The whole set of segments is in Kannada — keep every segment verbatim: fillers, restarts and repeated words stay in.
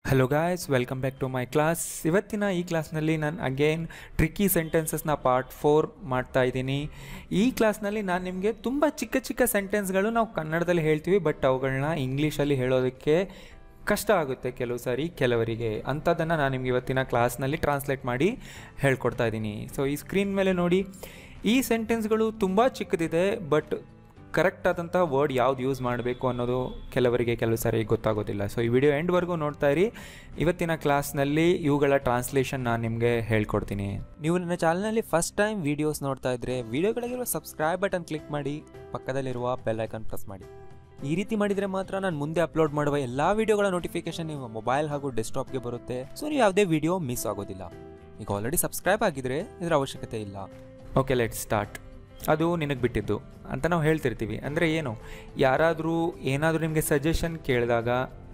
Hello guys, welcome back to my class. ಇವತ್ತಿನ ಈ ಕ್ಲಾಸ್ನಲ್ಲಿ ನಾನು ಅಗೇನ್ ಟ್ರಿಕ್ಕಿ ಸೆಂಟೆನ್ಸಸ್ನ ಪಾರ್ಟ್ ಫೋರ್ ಮಾಡ್ತಾ ಇದ್ದೀನಿ. ಈ ಕ್ಲಾಸ್ನಲ್ಲಿ ನಾನು ನಿಮಗೆ ತುಂಬ ಚಿಕ್ಕ ಚಿಕ್ಕ ಸೆಂಟೆನ್ಸ್ಗಳು ನಾವು ಕನ್ನಡದಲ್ಲಿ ಹೇಳ್ತೀವಿ, ಬಟ್ ಅವುಗಳನ್ನ ಇಂಗ್ಲೀಷಲ್ಲಿ ಹೇಳೋದಕ್ಕೆ ಕಷ್ಟ ಆಗುತ್ತೆ ಕೆಲವು ಸಾರಿ ಕೆಲವರಿಗೆ. ಅಂಥದ್ದನ್ನು ನಾನು ನಿಮ್ಗೆ ಇವತ್ತಿನ ಕ್ಲಾಸ್ನಲ್ಲಿ ಟ್ರಾನ್ಸ್ಲೇಟ್ ಮಾಡಿ ಹೇಳ್ಕೊಡ್ತಾ ಇದ್ದೀನಿ. ಸೊ ಈ ಸ್ಕ್ರೀನ್ ಮೇಲೆ ನೋಡಿ, ಈ ಸೆಂಟೆನ್ಸ್ಗಳು ತುಂಬ ಚಿಕ್ಕದಿದೆ, ಬಟ್ ಕರೆಕ್ಟ್ ಆದಂಥ ವರ್ಡ್ ಯಾವ್ದು ಯೂಸ್ ಮಾಡಬೇಕು ಅನ್ನೋದು ಕೆಲವರಿಗೆ ಕೆಲವು ಸಾರಿ ಗೊತ್ತಾಗೋದಿಲ್ಲ. ಸೊ ಈ ವಿಡಿಯೋ ಎಂಡ್ವರೆಗೂ ನೋಡ್ತಾ ಇರಿ. ಇವತ್ತಿನ ಕ್ಲಾಸ್ನಲ್ಲಿ ಇವುಗಳ ಟ್ರಾನ್ಸ್ಲೇಷನ್ ನಾನು ನಿಮಗೆ ಹೇಳ್ಕೊಡ್ತೀನಿ. ನೀವು ನನ್ನ ಚಾನಲ್ನಲ್ಲಿ ಫಸ್ಟ್ ಟೈಮ್ ವೀಡಿಯೋಸ್ ನೋಡ್ತಾ ಇದ್ದರೆ ವಿಡಿಯೋಗಳಿಗಿರುವ ಸಬ್ಸ್ಕ್ರೈಬ್ ಬಟನ್ ಕ್ಲಿಕ್ ಮಾಡಿ, ಪಕ್ಕದಲ್ಲಿರುವ ಬೆಲ್ ಐಕಾನ್ ಪ್ರೆಸ್ ಮಾಡಿ. ಈ ರೀತಿ ಮಾಡಿದರೆ ಮಾತ್ರ ನಾನು ಮುಂದೆ ಅಪ್ಲೋಡ್ ಮಾಡುವ ಎಲ್ಲ ವೀಡಿಯೋಗಳ ನೋಟಿಫಿಕೇಶನ್ ನಿಮ್ಮ ಮೊಬೈಲ್ ಹಾಗೂ ಡೆಸ್ಕ್ಟಾಪ್ಗೆ ಬರುತ್ತೆ. ಸೊ ನೀವು ಯಾವುದೇ ವಿಡಿಯೋ ಮಿಸ್ ಆಗೋದಿಲ್ಲ. ಈಗ ಆಲ್ರೆಡಿ ಸಬ್ಸ್ಕ್ರೈಬ್ ಆಗಿದ್ರೆ ಇದರ ಅವಶ್ಯಕತೆ ಇಲ್ಲ. Okay, let start. ಅದು ನಿನಗೆ ಬಿಟ್ಟಿದ್ದು ಅಂತ ನಾವು ಹೇಳ್ತಿರ್ತೀವಿ. ಅಂದರೆ ಏನು, ಯಾರಾದರೂ ಏನಾದರೂ ನಿಮಗೆ ಸಜೆಷನ್ ಕೇಳಿದಾಗ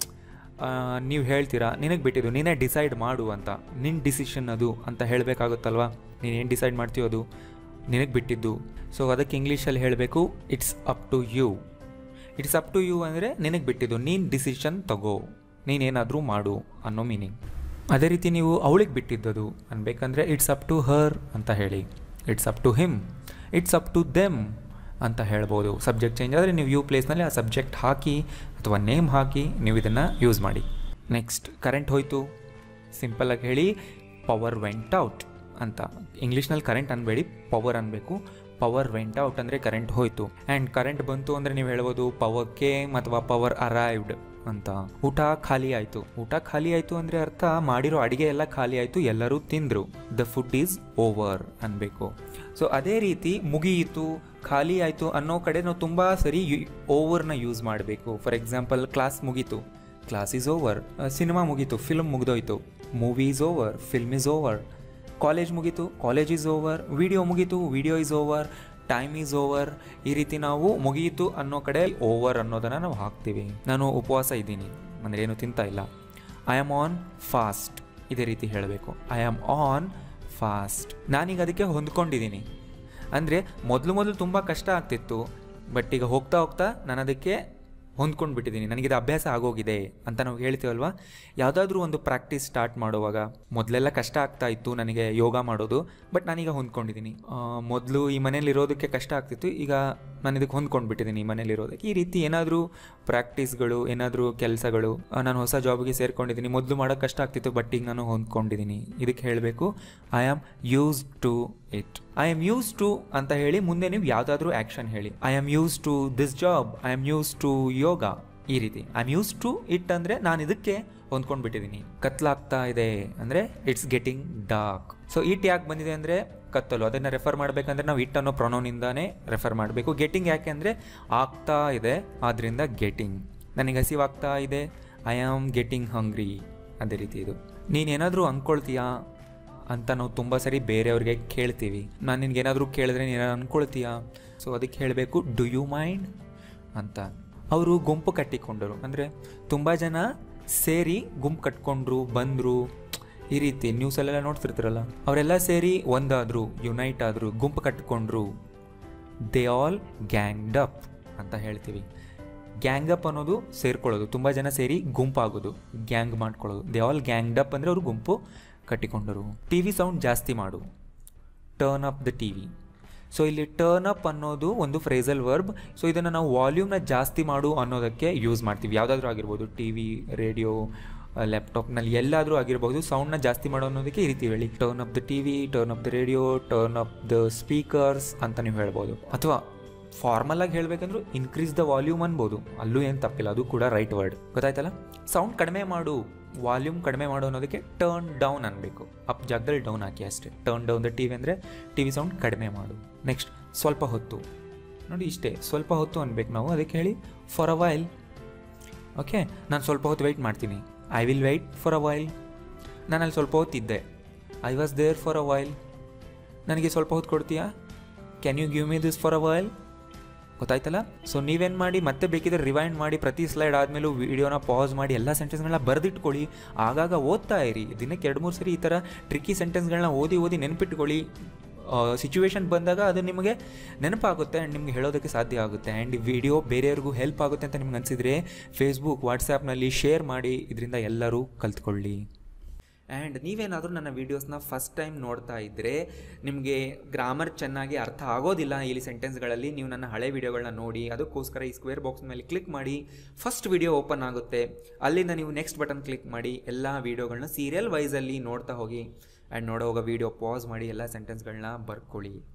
ನೀವು ಹೇಳ್ತೀರಾ ನಿನಗೆ ಬಿಟ್ಟಿದ್ದು, ನೀನೇ ಡಿಸೈಡ್ ಮಾಡು ಅಂತ. ನಿನ್ನ ಡಿಸಿಷನ್ ಅದು ಅಂತ ಹೇಳಬೇಕಾಗುತ್ತಲ್ವ. ನೀನೇನು ಡಿಸೈಡ್ ಮಾಡ್ತೀಯೋ ಅದು ನಿನಗೆ ಬಿಟ್ಟಿದ್ದು. ಸೊ ಅದಕ್ಕೆ ಇಂಗ್ಲೀಷಲ್ಲಿ ಹೇಳಬೇಕು, it's up to you. It's up to you ಅಂದರೆ ನಿನಗೆ ಬಿಟ್ಟಿದ್ದು, ನೀನು ಡಿಸಿಷನ್ ತಗೋ, ನೀನೇನಾದರೂ ಮಾಡು ಅನ್ನೋ ಮೀನಿಂಗ್. ಅದೇ ರೀತಿ ನೀವು ಅವಳಿಗೆ ಬಿಟ್ಟಿದ್ದದು ಅನ್ಬೇಕಂದ್ರೆ ಇಟ್ಸ್ ಅಪ್ ಟು ಹರ್ ಅಂತ ಹೇಳಿ. It's up to him, it's up to them ಅಂತ ಹೇಳ್ಬೋದು. ಸಬ್ಜೆಕ್ಟ್ ಚೇಂಜ್ ಆದರೆ ನೀವು ಯು ಪ್ಲೇಸ್ನಲ್ಲಿ ಆ ಸಬ್ಜೆಕ್ಟ್ ಹಾಕಿ ಅಥವಾ ನೇಮ್ ಹಾಕಿ ನೀವು ಇದನ್ನು ಯೂಸ್ ಮಾಡಿ. ನೆಕ್ಸ್ಟ್, ಕರೆಂಟ್ ಹೋಯಿತು. ಸಿಂಪಲ್ಲಾಗಿ ಹೇಳಿ, ಪವರ್ ವೆಂಟ್ ಔಟ್ ಅಂತ. ಇಂಗ್ಲೀಷ್ನಲ್ಲಿ ಕರೆಂಟ್ ಅನ್ಬೇಡಿ, ಪವರ್ ಅನ್ಬೇಕು. ಪವರ್ ವೆಂಟ್ ಔಟ್ ಅಂದರೆ ಕರೆಂಟ್ ಹೋಯಿತು. ಆ್ಯಂಡ್ ಕರೆಂಟ್ ಬಂತು ಅಂದರೆ ನೀವು ಹೇಳ್ಬೋದು ಪವರ್ ಕೇಮ್ ಅಥವಾ ಪವರ್ ಅರೈವ್ಡ್ ಅಂತ. ಊಟ ಖಾಲಿ ಆಯಿತು. ಊಟ ಖಾಲಿ ಆಯಿತು ಅಂದರೆ ಅರ್ಥ ಮಾಡಿರೋ ಅಡುಗೆ ಎಲ್ಲ ಖಾಲಿ ಆಯಿತು, ಎಲ್ಲರೂ ತಿಂದರು. ದ ಫುಡ್ ಈಸ್ ಓವರ್ ಅನ್ಬೇಕು. ಸೊ ಅದೇ ರೀತಿ ಮುಗಿಯಿತು, ಖಾಲಿ ಆಯಿತು ಅನ್ನೋ ಕಡೆ ನಾವು ತುಂಬ ಸರಿ ಯು ಓವರ್ನ ಯೂಸ್ ಮಾಡಬೇಕು. ಫಾರ್ ಎಕ್ಸಾಂಪಲ್, ಕ್ಲಾಸ್ ಮುಗೀತು, ಕ್ಲಾಸ್ ಈಸ್ ಓವರ್. ಸಿನಿಮಾ ಮುಗೀತು, ಫಿಲ್ಮ್ ಮುಗಿದೋಯ್ತು, movie is over, film is over. College ಮುಗೀತು, ಕಾಲೇಜ್ ಈಸ್ ಓವರ್. ವಿಡಿಯೋ ಮುಗೀತು, video is over. Time is over. ಈ ರೀತಿ ನಾವು ಮುಗಿಯಿತು ಅನ್ನೋ ಕಡೆ ಓವರ್ ಅನ್ನೋದನ್ನು ನಾವು ಹಾಕ್ತೀವಿ. ನಾನು ಉಪವಾಸ ಇದ್ದೀನಿ ಅಂದರೆ ಏನು ತಿಂತಾ ಇಲ್ಲ. ಐ ಆಮ್ ಆನ್ ಫಾಸ್ಟ್, ಇದೇ ರೀತಿ ಹೇಳಬೇಕು. I am on fast. ನಾನೀಗ ಅದಕ್ಕೆ ಹೊಂದ್ಕೊಂಡಿದ್ದೀನಿ. ಅಂದರೆ ಮೊದಲು ಮೊದಲು ತುಂಬ ಕಷ್ಟ ಆಗ್ತಿತ್ತು, ಬಟ್ ಈಗ ಹೋಗ್ತಾ ಹೋಗ್ತಾ ನಾನು ಅದಕ್ಕೆ ಹೊಂದ್ಕೊಂಡು ಬಿಟ್ಟಿದ್ದೀನಿ, ನನಗಿದು ಅಭ್ಯಾಸ ಆಗೋಗಿದೆ ಅಂತ ನಾವು ಹೇಳ್ತೀವಲ್ವ. ಯಾವುದಾದ್ರೂ ಒಂದು ಪ್ರಾಕ್ಟೀಸ್ ಸ್ಟಾರ್ಟ್ ಮಾಡುವಾಗ ಮೊದಲೆಲ್ಲ ಕಷ್ಟ ಆಗ್ತಾ ಇತ್ತು ನನಗೆ ಯೋಗ ಮಾಡೋದು, ಬಟ್ ನಾನೀಗ ಹೊಂದ್ಕೊಂಡಿದ್ದೀನಿ. ಮೊದಲು ಈ ಮನೇಲಿ ಇರೋದಕ್ಕೆ ಕಷ್ಟ ಆಗ್ತಿತ್ತು, ಈಗ ನಾನು ಇದಕ್ಕೆ ಹೊಂದ್ಕೊಂಡು ಬಿಟ್ಟಿದ್ದೀನಿ ಈ ಮನೇಲಿರೋದಕ್ಕೆ. ಈ ರೀತಿ ಏನಾದರೂ ಪ್ರಾಕ್ಟೀಸ್ಗಳು, ಏನಾದರೂ ಕೆಲಸಗಳು, ನಾನು ಹೊಸ ಜಾಬ್ಗೆ ಸೇರ್ಕೊಂಡಿದ್ದೀನಿ, ಮೊದಲು ಮಾಡೋಕ್ಕೆ ಕಷ್ಟ ಆಗ್ತಿತ್ತು, ಬಟ್ ಈಗ ನಾನು ಹೊಂದ್ಕೊಂಡಿದ್ದೀನಿ, ಇದಕ್ಕೆ ಹೇಳಬೇಕು I am use to it. I am use to ಅಂತ ಹೇಳಿ ಮುಂದೆ ನೀವು ಯಾವುದಾದ್ರೂ ಆ್ಯಕ್ಷನ್ ಹೇಳಿ. I am use to this job, I am use to yoga. ಈ ರೀತಿ I am use to it ಅಂದರೆ ನಾನು ಇದಕ್ಕೆ ಹೊಂದ್ಕೊಂಡು ಬಿಟ್ಟಿದ್ದೀನಿ. ಕತ್ಲಾಗ್ತಾ ಇದೆ ಅಂದರೆ it's getting dark. So it ಯಾಕೆ ಬಂದಿದೆ ಅಂದರೆ ಕತ್ತಲು, ಅದನ್ನು ರೆಫರ್ ಮಾಡಬೇಕಂದ್ರೆ ನಾವು ಇಟ್ ಅನ್ನೋ ಪ್ರೊನೌನಿಂದಾನೇ ರೆಫರ್ ಮಾಡಬೇಕು. ಗೆಟಿಂಗ್ ಯಾಕೆ ಅಂದರೆ ಆಗ್ತಾ ಇದೆ, ಆದ್ದರಿಂದ ಗೆಟಿಂಗ್. ನನಗೆ ಹಸಿವಾಗ್ತಾ ಇದೆ, ಐ ಆಮ್ ಗೆಟಿಂಗ್ ಹಂಗ್ರಿ. ಅದೇ ರೀತಿ ಇದು. ನೀನೇನಾದರೂ ಅಂದ್ಕೊಳ್ತೀಯಾ ಅಂತ ನಾವು ತುಂಬ ಸರಿ ಬೇರೆಯವ್ರಿಗೆ ಕೇಳ್ತೀವಿ. ನಾನು ನಿನ್ಗೇನಾದರೂ ಕೇಳಿದ್ರೆ ನೀನು ಅಂದ್ಕೊಳ್ತೀಯಾ, ಸೊ ಅದಕ್ಕೆ ಹೇಳಬೇಕು ಡು ಯು ಮೈಂಡ್ ಅಂತ. ಅವರು ಗುಂಪು ಕಟ್ಟಿಕೊಂಡರು ಅಂದರೆ ತುಂಬ ಜನ ಸೇರಿ ಗುಂಪು ಕಟ್ಕೊಂಡ್ರು, ಬಂದರು. ಈ ರೀತಿ ನ್ಯೂಸಲ್ಲೆಲ್ಲ ನೋಡ್ತಿರ್ತಾರಲ್ಲ, ಅವರೆಲ್ಲ ಸೇರಿ ಒಂದಾದರು, ಯುನೈಟ್ ಆದರು, ಗುಂಪು ಕಟ್ಕೊಂಡ್ರು. ದೇ ಆಲ್ ಗ್ಯಾಂಗ್ಡ್ ಅಪ್ ಅಂತ ಹೇಳ್ತೀವಿ. ಗ್ಯಾಂಗ್ ಅಪ್ ಅನ್ನೋದು ಸೇರ್ಕೊಳ್ಳೋದು, ತುಂಬ ಜನ ಸೇರಿ ಗುಂಪಾಗೋದು, ಗ್ಯಾಂಗ್ ಮಾಡ್ಕೊಳ್ಳೋದು. ದೇ ಆಲ್ ಗ್ಯಾಂಗ್ಡ್ ಅಪ್ ಅಂದರೆ ಅವರು ಗುಂಪು ಕಟ್ಟಿಕೊಂಡರು. ಟಿ ವಿ ಸೌಂಡ್ ಜಾಸ್ತಿ ಮಾಡು, turn up the T V. So ಇಲ್ಲಿ ಟರ್ನ್ ಅಪ್ ಅನ್ನೋದು ಒಂದು ಫ್ರೇಸಲ್ ವರ್ಬ್. ಸೊ ಇದನ್ನು ನಾವು ವಾಲ್ಯೂಮ್ನ ಜಾಸ್ತಿ ಮಾಡು ಅನ್ನೋದಕ್ಕೆ ಯೂಸ್ ಮಾಡ್ತೀವಿ. ಯಾವುದಾದ್ರೂ ಆಗಿರ್ಬೋದು, ಟಿ ವಿ, ರೇಡಿಯೋ, ಲ್ಯಾಪ್ಟಾಪ್ನಲ್ಲಿ ಎಲ್ಲಾದರೂ ಆಗಿರ್ಬೋದು. ಸೌಂಡ್ನ ಜಾಸ್ತಿ ಮಾಡೋ ಅನ್ನೋದಕ್ಕೆ ಈ ರೀತಿ ಹೇಳಿ, turn up the T V, turn up the radio, turn up the speakers ಅಂತ ನೀವು ಹೇಳ್ಬೋದು. ಅಥವಾ ಫಾರ್ಮಲಾಗಿ ಹೇಳಬೇಕಂದ್ರೂ ಇನ್ಕ್ರೀಸ್ ದ ವಾಲ್ಯೂಮ್ ಅನ್ಬೋದು, ಅಲ್ಲೂ ಏನು ತಪ್ಪಿಲ್ಲ, ಅದು ಕೂಡ ರೈಟ್ ವರ್ಡ್. ಗೊತ್ತಾಯ್ತಲ್ಲ. ಸೌಂಡ್ ಕಡಿಮೆ ಮಾಡು, ವಾಲ್ಯೂಮ್ ಕಡಿಮೆ ಮಾಡು ಅನ್ನೋದಕ್ಕೆ ಟರ್ನ್ ಡೌನ್ ಅನ್ಬೇಕು. ಅಪ್ ಜಾಗದಲ್ಲಿ ಡೌನ್ ಹಾಕಿ ಅಷ್ಟೇ. Turn down the T V ಅಂದರೆ ಟಿ ವಿ ಸೌಂಡ್ ಕಡಿಮೆ ಮಾಡು. ನೆಕ್ಸ್ಟ್, ಸ್ವಲ್ಪ ಹೊತ್ತು ನೋಡಿ, ಇಷ್ಟೇ, ಸ್ವಲ್ಪ ಹೊತ್ತು ಅನ್ಬೇಕು ನಾವು. ಅದಕ್ಕೆ ಹೇಳಿ ಫಾರ್ ಅ ವೈಲ್. ಓಕೆ, ನಾನು ಸ್ವಲ್ಪ ಹೊತ್ತು ವೆಯ್ಟ್ ಮಾಡ್ತೀನಿ. I will wait for a while. ನಾನು ಅಲ್ಲಿ ಸ್ವಲ್ಪ ಹೊತ್ತಿದ್ದೆ, I was there for a while. ನನಗೆ ಸ್ವಲ್ಪ ಹೊತ್ತು ಕೊಡ್ತೀಯಾ, can you give me this for a while. ಗೊತ್ತಾಯ್ತಲ್ಲ. ಸೊ ನೀವೇನು ಮಾಡಿ, ಮತ್ತೆ ಬೇಕಿದ್ರೆ ರಿವೈಂಡ್ ಮಾಡಿ, ಪ್ರತಿ ಸ್ಲೈಡ್ ಆದಮೇಲೂ ವೀಡಿಯೋನ ಪಾಸ್ ಮಾಡಿ ಎಲ್ಲ ಸೆಂಟೆನ್ಸ್ಗಳನ್ನ ಬರೆದಿಟ್ಕೊಳ್ಳಿ. ಆಗಾಗ ಓದ್ತಾ ಇರಿ. ದಿನಕ್ಕೆ ಎರಡು ಮೂರು ಸರಿ ಈ ಥರ ಟ್ರಿಕ್ಕಿ ಸೆಂಟೆನ್ಸ್ಗಳನ್ನ ಓದಿ ಓದಿ ನೆನ್ಪಿಟ್ಕೊಳ್ಳಿ. ಸಿಚುವೇಶನ್ ಬಂದಾಗ ಅದು ನಿಮಗೆ ನೆನಪಾಗುತ್ತೆ ಆ್ಯಂಡ್ ನಿಮ್ಗೆ ಹೇಳೋದಕ್ಕೆ ಸಾಧ್ಯ ಆಗುತ್ತೆ. ಆ್ಯಂಡ್ ಈ ವಿಡಿಯೋ ಬೇರೆಯವ್ರಿಗೂ ಹೆಲ್ಪ್ ಆಗುತ್ತೆ ಅಂತ ನಿಮ್ಗೆ ಅನಿಸಿದರೆ ಫೇಸ್ಬುಕ್ ವಾಟ್ಸಾಪ್ನಲ್ಲಿ ಶೇರ್ ಮಾಡಿ, ಇದರಿಂದ ಎಲ್ಲರೂ ಕಲ್ತ್ಕೊಳ್ಳಿ. ಆ್ಯಂಡ್ ನೀವೇನಾದರೂ ನನ್ನ ವೀಡಿಯೋಸ್ನ ಫಸ್ಟ್ ಟೈಮ್ ನೋಡ್ತಾ ಇದ್ದರೆ, ನಿಮಗೆ ಗ್ರಾಮರ್ ಚೆನ್ನಾಗಿ ಅರ್ಥ ಆಗೋದಿಲ್ಲ ಇಲ್ಲಿ ಸೆಂಟೆನ್ಸ್ಗಳಲ್ಲಿ, ನೀವು ನನ್ನ ಹಳೆ ವೀಡಿಯೋಗಳನ್ನ ನೋಡಿ. ಅದಕ್ಕೋಸ್ಕರ ಈ ಸ್ಕ್ವೇರ್ ಬಾಕ್ಸ್ ಮೇಲೆ ಕ್ಲಿಕ್ ಮಾಡಿ, ಫಸ್ಟ್ ವೀಡಿಯೋ ಓಪನ್ ಆಗುತ್ತೆ. ಅಲ್ಲಿಂದ ನೀವು ನೆಕ್ಸ್ಟ್ ಬಟನ್ ಕ್ಲಿಕ್ ಮಾಡಿ, ಎಲ್ಲ ವೀಡಿಯೋಗಳನ್ನ ಸೀರಿಯಲ್ ವೈಸಲ್ಲಿ ನೋಡ್ತಾ ಹೋಗಿ. ಆ್ಯಂಡ್ ನೋಡೋವಾಗ ವೀಡಿಯೋ ಪಾಸ್ ಮಾಡಿ ಎಲ್ಲ ಸೆಂಟೆನ್ಸ್ಗಳನ್ನ ಬರ್ಕೊಳ್ಳಿ.